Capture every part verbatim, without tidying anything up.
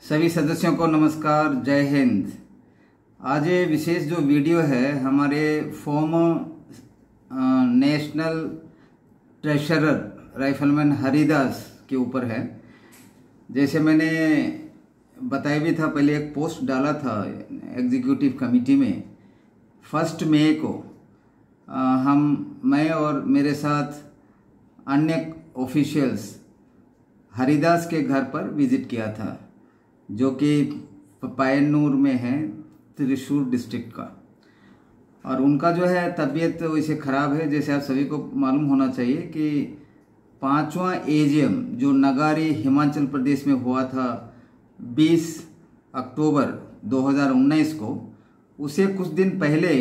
सभी सदस्यों को नमस्कार, जय हिंद। आज ये विशेष जो वीडियो है हमारे former national treasurer rifleman Haridas के ऊपर है। जैसे मैंने बताया भी था, पहले एक पोस्ट डाला था एग्जीक्यूटिव कमेटी में। फर्स्ट मई को आ, हम मैं और मेरे साथ अन्य ऑफिशियल्स हरिदास के घर पर विजिट किया था, जो कि पयन्नूर में है, त्रिशूर डिस्ट्रिक्ट का। और उनका जो है तबीयत वैसे ख़राब है। जैसे आप सभी को मालूम होना चाहिए कि पांचवा एजीएम जो नगारी हिमाचल प्रदेश में हुआ था बीस अक्टूबर दो हज़ार उन्नीस को, उसे कुछ दिन पहले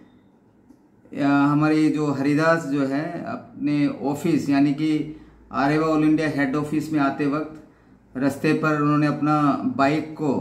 हमारे जो हरिदास जो है अपने ऑफिस यानी कि आरेवा ऑल इंडिया हेड ऑफिस में आते वक्त रास्ते पर उन्होंने अपना बाइक को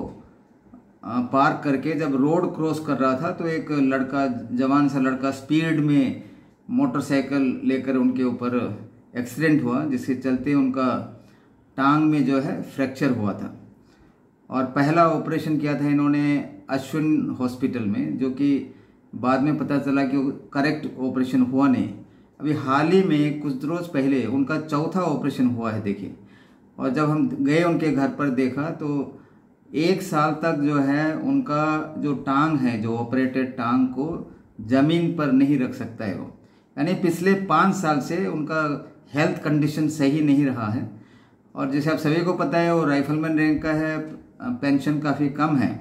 पार्क करके जब रोड क्रॉस कर रहा था तो एक लड़का, जवान सा लड़का स्पीड में मोटरसाइकिल लेकर उनके ऊपर एक्सीडेंट हुआ, जिसके चलते उनका टांग में जो है फ्रैक्चर हुआ था। और पहला ऑपरेशन किया था इन्होंने अश्विन हॉस्पिटल में, जो कि बाद में पता चला कि करेक्ट ऑपरेशन हुआ नहीं। अभी हाल ही में कुछ रोज पहले उनका चौथा ऑपरेशन हुआ है, देखिए। और जब हम गए उनके घर पर देखा तो एक साल तक जो है उनका जो टांग है, जो ऑपरेटेड टांग को जमीन पर नहीं रख सकता है वो, यानी पिछले पाँच साल से उनका हेल्थ कंडीशन सही नहीं रहा है। और जैसे आप सभी को पता है वो राइफलमैन रैंक का है, पेंशन काफ़ी कम है।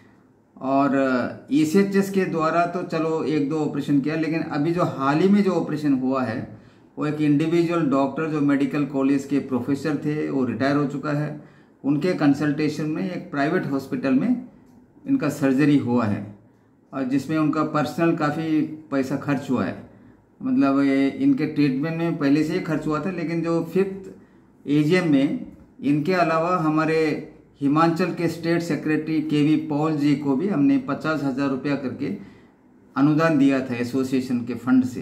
और ईसीएचएस के द्वारा तो चलो एक दो ऑपरेशन किया, लेकिन अभी जो हाल ही में जो ऑपरेशन हुआ है वो एक इंडिविजुअल डॉक्टर जो मेडिकल कॉलेज के प्रोफेसर थे, वो रिटायर हो चुका है, उनके कंसल्टेशन में एक प्राइवेट हॉस्पिटल में इनका सर्जरी हुआ है, और जिसमें उनका पर्सनल काफ़ी पैसा खर्च हुआ है। मतलब ये इनके ट्रीटमेंट में पहले से ही खर्च हुआ था, लेकिन जो फिफ्थ एजीएम में इनके अलावा हमारे हिमाचल के state secretary K V Paul ji को भी हमने पचास हज़ार रुपया करके अनुदान दिया था एसोसिएशन के फंड से।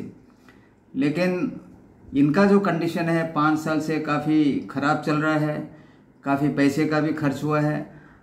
लेकिन इनका जो कंडीशन है पाँच साल से काफ़ी ख़राब चल रहा है, काफ़ी पैसे का भी खर्च हुआ है।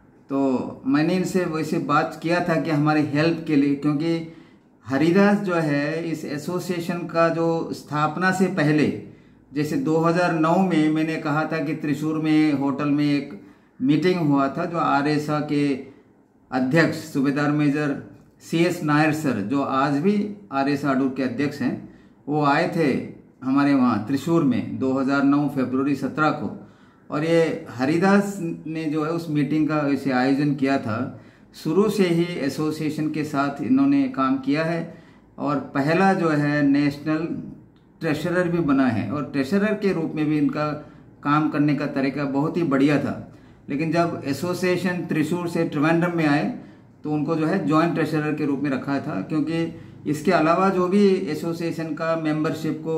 तो मैंने इनसे वैसे बात किया था कि हमारे हेल्प के लिए, क्योंकि हरिदास जो है इस एसोसिएशन का जो स्थापना से पहले, जैसे दो हज़ार नौ में मैंने कहा था कि त्रिशूर में होटल में एक मीटिंग हुआ था, जो आरएसए के अध्यक्ष सूबेदार major C S Nair sir, जो आज भी आरएसए अडूर के अध्यक्ष हैं, वो आए थे हमारे वहाँ त्रिशूर में दो हज़ार नौ फरवरी सत्रह को। और ये हरिदास ने जो है उस मीटिंग का इसे आयोजन किया था। शुरू से ही एसोसिएशन के साथ इन्होंने काम किया है, और पहला जो है नेशनल ट्रेशरर भी बना है, और ट्रेशरर के रूप में भी इनका काम करने का तरीका बहुत ही बढ़िया था। लेकिन जब एसोसिएशन त्रिशूर से त्रिवेंद्रम में आए तो उनको जो है जॉइंट ट्रेशरर के रूप में रखा था, क्योंकि इसके अलावा जो भी एसोसिएशन का मेंबरशिप को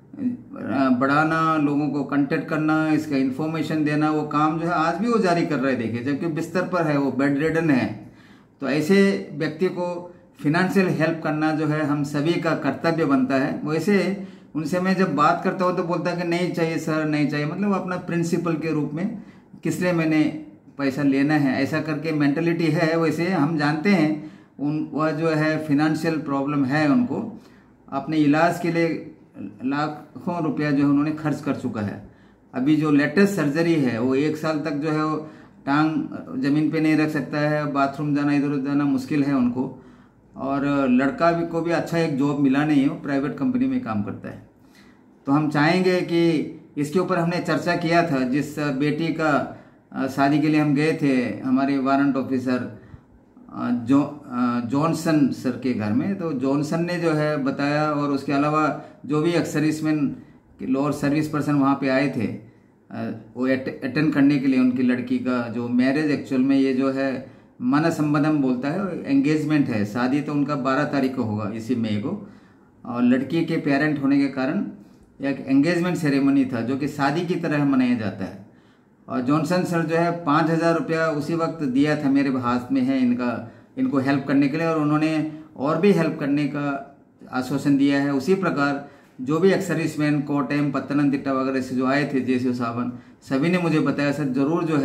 बढ़ाना, लोगों को कांटेक्ट करना, इसका इन्फॉर्मेशन देना, वो काम जो है आज भी वो जारी कर रहे हैं, देखिए, जबकि बिस्तर पर है, वो बेड रिडन है। तो ऐसे व्यक्ति को फिनेंशियल हेल्प करना जो है हम सभी का कर्तव्य बनता है। वैसे उनसे मैं जब बात करता हूँ तो बोलता है कि नहीं चाहिए सर, नहीं चाहिए, मतलब अपना प्रिंसिपल के रूप में किस लिए मैंने पैसा लेना है, ऐसा करके मेंटलिटी है। वैसे हम जानते हैं उन वह जो है फिनेंशियल प्रॉब्लम है, उनको अपने इलाज के लिए लाखों रुपया जो है उन्होंने खर्च कर चुका है। अभी जो लेटेस्ट सर्जरी है वो एक साल तक जो है वो टांग जमीन पे नहीं रख सकता है, बाथरूम जाना, इधर उधर जाना मुश्किल है उनको। और लड़का भी को भी अच्छा एक जॉब मिला नहीं है, वो प्राइवेट कंपनी में काम करता है। तो हम चाहेंगे कि इसके ऊपर हमने चर्चा किया था। जिस बेटी का शादी के लिए हम गए थे हमारे वारंट ऑफिसर जो जॉनसन सर के घर में, तो जॉनसन ने जो है बताया, और उसके अलावा जो भी ex serviceman lower service person वहाँ पे आए थे वो अटेंड करने के लिए उनकी लड़की का जो मैरिज, एक्चुअल में ये जो है मन संबंधम बोलता है, एंगेजमेंट है। शादी तो उनका बारह तारीख को होगा, इसी मई को, और लड़की के पेरेंट होने के कारण एक एंगेजमेंट सेरेमनी था जो कि शादी की तरह मनाया जाता है। और जॉनसन सर जो है पाँच हज़ार रुपया उसी वक्त दिया था, मेरे हाथ में है इनका, इनको हेल्प करने के लिए, और उन्होंने और भी हेल्प करने का आश्वासन दिया है। उसी प्रकार जो भी एक्स सर्विसमैन कोटम पत्तनमतिट्टा वगैरह से जो आए थे, जैसे सावन, सभी ने मुझे बताया सर जरूर जो है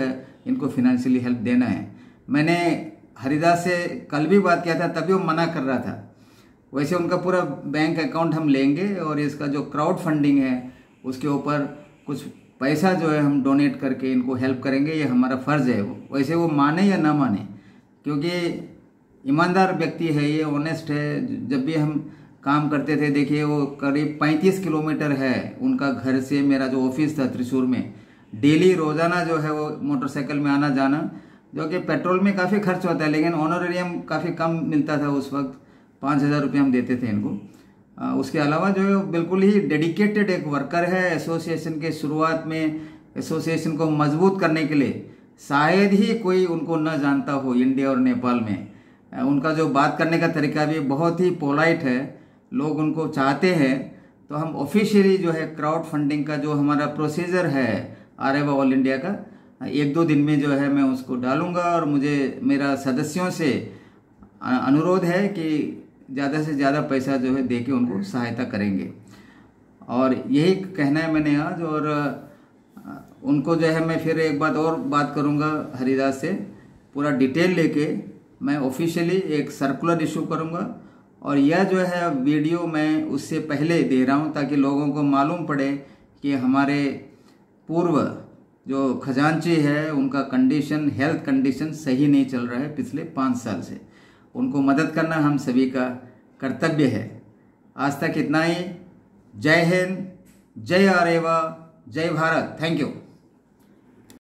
इनको फिनेंशियली हेल्प देना है। मैंने हरिदास से कल भी बात किया था, तभी वो मना कर रहा था। वैसे उनका पूरा बैंक अकाउंट हम लेंगे और इसका जो क्राउड फंडिंग है उसके ऊपर कुछ पैसा जो है हम डोनेट करके इनको हेल्प करेंगे, ये हमारा फ़र्ज़ है। वैसे वो माने या ना माने, क्योंकि ईमानदार व्यक्ति है, ये ऑनेस्ट है। जब भी हम काम करते थे, देखिए वो करीब पैंतीस किलोमीटर है उनका घर से मेरा जो ऑफिस था त्रिशूर में। डेली रोज़ाना जो है वो मोटरसाइकिल में आना जाना, जो कि पेट्रोल में काफ़ी खर्च होता है, लेकिन ऑनरेरियम काफ़ी कम मिलता था उस वक्त, पाँच हज़ार रुपये हम देते थे इनको। आ, उसके अलावा जो है बिल्कुल ही डेडिकेटेड एक वर्कर है। एसोसिएशन के शुरुआत में एसोसिएशन को मजबूत करने के लिए शायद ही कोई उनको न जानता हो इंडिया और नेपाल में। आ, उनका जो बात करने का तरीका भी बहुत ही पोलाइट है, लोग उनको चाहते हैं। तो हम ऑफिशियली जो है क्राउड फंडिंग का जो हमारा प्रोसीजर है आरेवा ऑल इंडिया का, एक दो दिन में जो है मैं उसको डालूंगा। और मुझे मेरा सदस्यों से अनुरोध है कि ज़्यादा से ज़्यादा पैसा जो है दे के उनको सहायता करेंगे। और यही कहना है मैंने आज। और उनको जो है मैं फिर एक बात और बात करूंगा हरिदास से, पूरा डिटेल लेके मैं ऑफिशियली एक सर्कुलर इशू करूंगा। और यह जो है वीडियो मैं उससे पहले दे रहा हूं ताकि लोगों को मालूम पड़े कि हमारे पूर्व जो खजांची है उनका कंडीशन, हेल्थ कंडीशन सही नहीं चल रहा है पिछले पाँच साल से। उनको मदद करना हम सभी का कर्तव्य है। आज तक इतना ही। जय हिंद, जय आरेवा, जय भारत। Thank you.